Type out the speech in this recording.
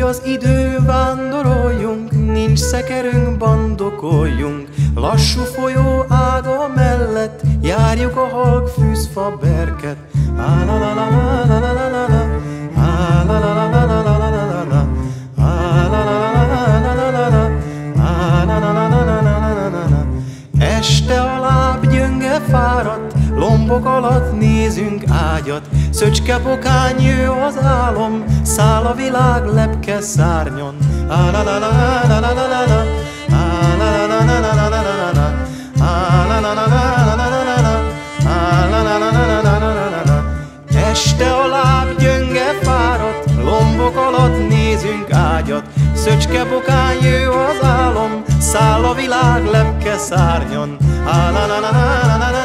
az idő, vándoroljunk, nincs szekerünk, bandokoljunk. Lassú folyó ága mellett járjuk a halk fűzfa berket. Este a láb gyönge fáradt, lombok alatt nézünk ágyat. Szöcskepokány jő az álom, száll a világ lepke szárnyon. Este a láb gyönge fáradt, lombok alatt nézünk ágyat. Szöcskepokány jő az álom, száll a világ lepke szárnyon.